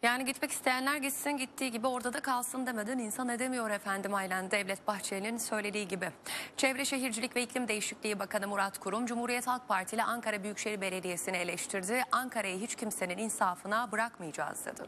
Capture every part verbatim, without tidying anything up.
Yani gitmek isteyenler gitsin, gittiği gibi orada da kalsın demeden insan edemiyor efendim, aynen Devlet Bahçeli'nin söylediği gibi. Çevre Şehircilik ve İklim Değişikliği Bakanı Murat Kurum, Cumhuriyet Halk Partili ile Ankara Büyükşehir Belediyesi'ni eleştirdi. Ankara'yı hiç kimsenin insafına bırakmayacağız dedi.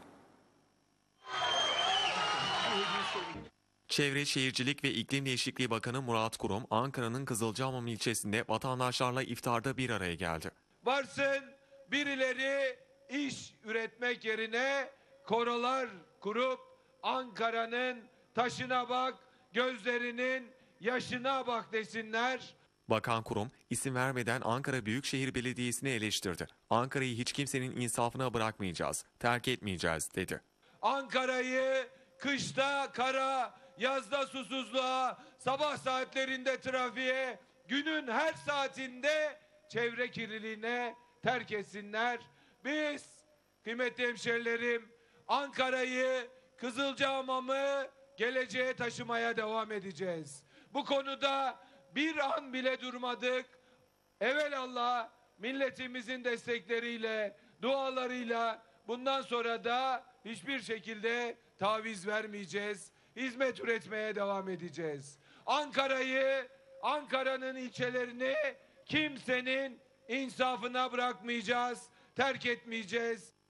Çevre Şehircilik ve İklim Değişikliği Bakanı Murat Kurum, Ankara'nın Kızılcahamam ilçesinde vatandaşlarla iftarda bir araya geldi. Varsın birileri iş üretmek yerine korolar kurup Ankara'nın taşına bak, gözlerinin yaşına bak desinler. Bakan Kurum, isim vermeden Ankara Büyükşehir Belediyesi'ni eleştirdi. Ankara'yı hiç kimsenin insafına bırakmayacağız, terk etmeyeceğiz dedi. Ankara'yı kışta kara, yazda susuzluğa, sabah saatlerinde trafiğe, günün her saatinde çevre kirliliğine terk etsinler. Biz kıymetli hemşerilerim, Ankara'yı, Kızılcahamam'ı geleceğe taşımaya devam edeceğiz. Bu konuda bir an bile durmadık. Evelallah milletimizin destekleriyle, dualarıyla bundan sonra da hiçbir şekilde taviz vermeyeceğiz. Hizmet üretmeye devam edeceğiz. Ankara'yı, Ankara'nın ilçelerini kimsenin insafına bırakmayacağız, terk etmeyeceğiz.